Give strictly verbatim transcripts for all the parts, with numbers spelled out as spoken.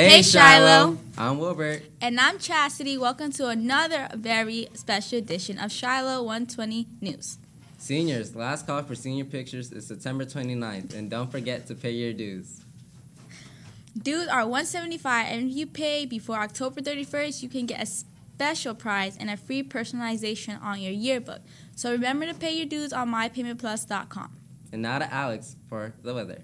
Hey, hey Shiloh. I'm Wilbert. And I'm Chastity. Welcome to another very special edition of Shiloh one twenty News. Seniors, last call for senior pictures is September twenty-ninth, and don't forget to pay your dues. Dues are one hundred seventy-five dollars, and if you pay before October thirty-first, you can get a special prize and a free personalization on your yearbook. So remember to pay your dues on my payment plus dot com. And now to Alex for the weather.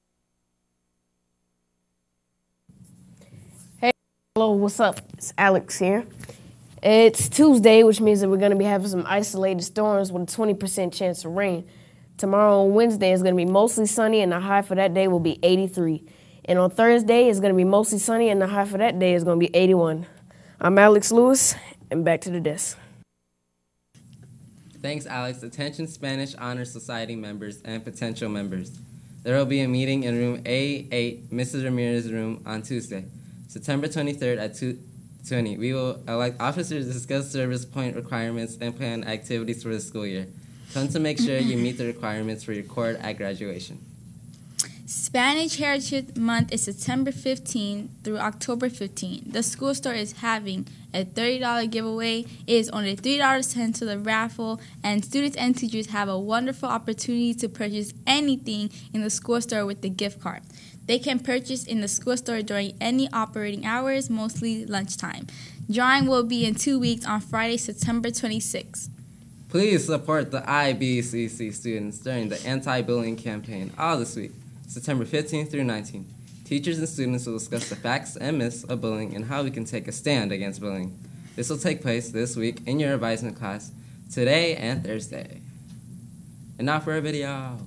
Hello, what's up? It's Alex here. It's Tuesday, which means that we're going to be having some isolated storms with a twenty percent chance of rain. Tomorrow on Wednesday is going to be mostly sunny, and the high for that day will be eighty-three. And on Thursday, it's going to be mostly sunny, and the high for that day is going to be eighty-one. I'm Alex Lewis, and back to the desk. Thanks, Alex. Attention Spanish Honor Society members and potential members. There will be a meeting in room A eight, Missus Ramirez's room, on Tuesday, September twenty-third at two twenty. We will elect officers to discuss service point requirements and plan activities for the school year. Come to make sure you meet the requirements for your court at graduation. Spanish Heritage Month is September fifteenth through October fifteenth. The school store is having a thirty dollars giveaway. It is only three dollars to enter the raffle, and students and teachers have a wonderful opportunity to purchase anything in the school store with the gift card. They can purchase in the school store during any operating hours, mostly lunchtime. Drawing will be in two weeks on Friday, September twenty-sixth. Please support the I B C C students during the anti-bullying campaign all this week, September fifteenth through nineteenth. Teachers and students will discuss the facts and myths of bullying and how we can take a stand against bullying. This will take place this week in your advisement class, today and Thursday. And now for a video.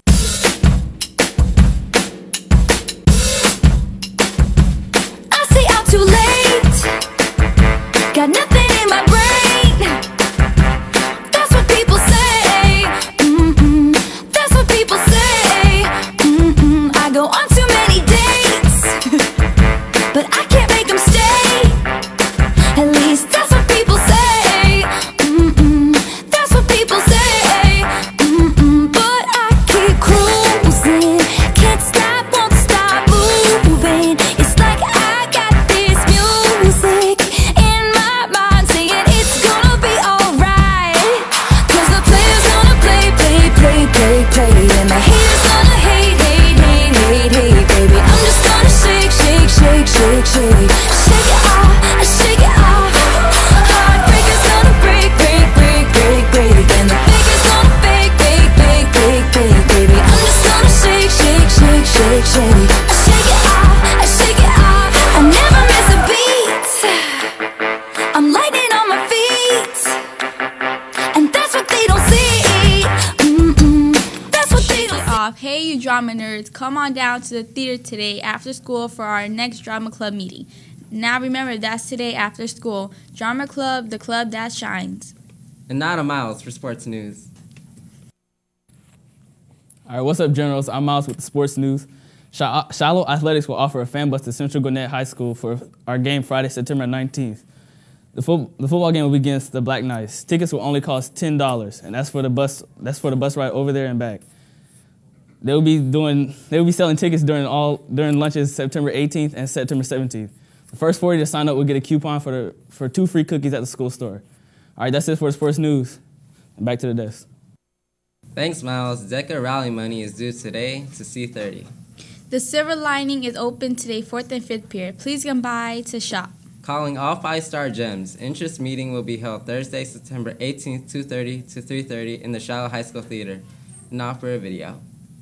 Too late, got nothing in my brain. That's what people say. Mm-mm. That's what people say. Mm-mm. I go on too many dates, but I can't make them stay. At least that's what people say. Mm-mm. That's what people say. Mm-mm. But I keep cruising, can't stop, won't stop moving. It's like I and my haters gonna hate, hate, hate, hate, hate, baby. I'm just gonna shake, shake, shake, shake, shake, shake it off, shake it off. Heartbreakers gonna break, break, break, break, break, and the fakers gonna fake, fake, fake, fake, fake, baby. I'm just gonna shake, shake, shake, shake, shake, shake it off, shake it off. I never miss a beat. I'm lightning on my feet, and that's what they don't see. Hey, you drama nerds, come on down to the theater today after school for our next drama club meeting. Now remember, that's today after school. Drama Club, the club that shines. And now to Miles for sports news. All right, what's up, Generals? I'm Miles with the sports news. Shiloh Athletics will offer a fan bus to Central Gwinnett High School for our game Friday, September nineteenth. The, fo the football game will be against the Black Knights. Tickets will only cost ten dollars, and that's for the bus. That's for the bus ride over there and back. They will be doing. They will be selling tickets during all during lunches September eighteenth and September seventeenth. The first forty to sign up will get a coupon for the for two free cookies at the school store. All right, that's it for the sports news. And back to the desk. Thanks, Miles. DECA rally money is due today to C thirty. The Silver Lining is open today, fourth and fifth period. Please come by to shop. Calling all five-star gems. Interest meeting will be held Thursday, September eighteenth, two thirty to three thirty in the Shiloh High School Theater. Now for a video.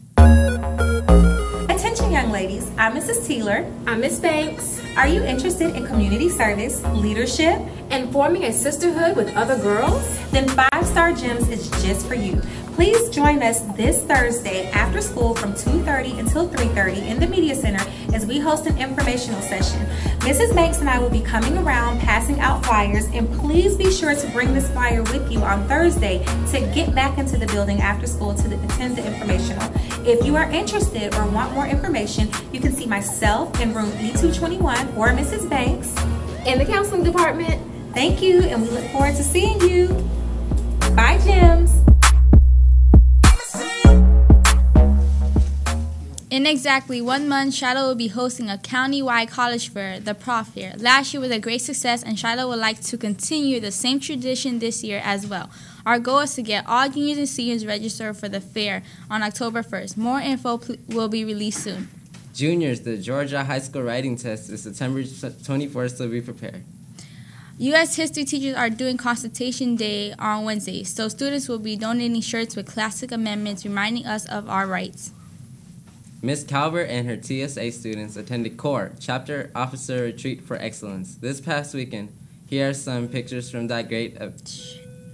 Attention young ladies, I'm Missus Teeler. I'm Miss Banks. Are you interested in community service, leadership, and forming a sisterhood with other girls? Then Five Star Gems is just for you. Please join us this Thursday after school from two thirty until three thirty in the Media Center as we host an informational session. Missus Banks and I will be coming around passing out flyers, and please be sure to bring this flyer with you on Thursday to get back into the building after school to attend the informational. If you are interested or want more information, you can see myself in room E two twenty-one or Missus Banks in the counseling department. Thank you, and we look forward to seeing you. Bye, Gems. In exactly one month, Shiloh will be hosting a county-wide college fair, the Prof Fair. Last year was a great success, and Shiloh would like to continue the same tradition this year as well. Our goal is to get all juniors and seniors registered for the fair on October first. More info pl- will be released soon. Juniors, the Georgia High School writing test is September twenty-fourth, so be prepared. U S history teachers are doing Constitution Day on Wednesday, so students will be donating shirts with classic amendments reminding us of our rights. Miz Calvert and her T S A students attended CORE, Chapter Officer Retreat for Excellence, this past weekend. Here are some pictures from that great event.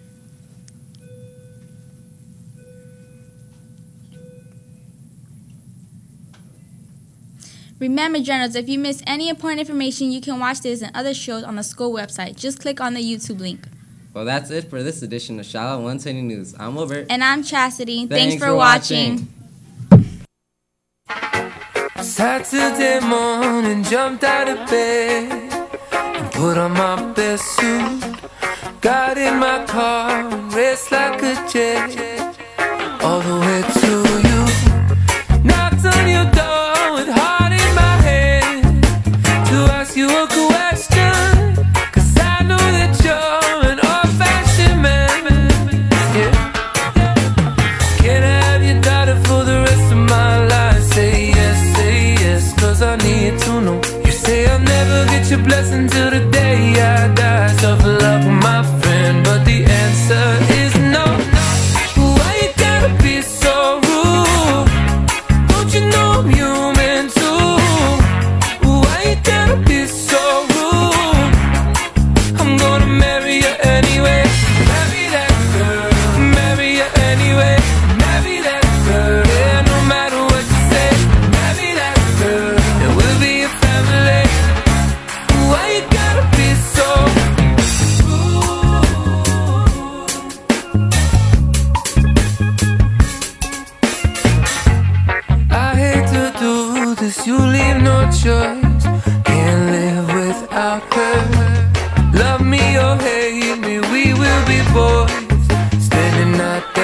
Remember, journals, if you miss any important information, you can watch this and other shows on the school website. Just click on the YouTube link. Well, that's it for this edition of Shiloh one twenty News. I'm Wilbert. And I'm Chastity. Thanks Thanks, for, for watching. watching. Saturday morning, jumped out of bed and put on my best suit. Got in my car and raced like a jet all the way to you. Knocked on your door with heart in my hand to ask you a question, 'cause I know that you're an old-fashioned man. Yeah. Can I have your daughter for the rest of my life? Say yes, say yes, 'cause I need to know. You say I'll never get your blessing till the day I die. Tough luck, my friend, but the answer is no. Why you gotta be so rude? Don't you know I'm human too? Why you gotta be so rude? I'm gonna marry you anyway. Marry that girl, marry you anyway. Marry that girl, yeah, no matter what you say. Marry that girl, and we'll be a family. Why you gotta be so rude? I hate to do this, you leave no choice. Can't live without her. Love me or hate me, we will be boys. Standing at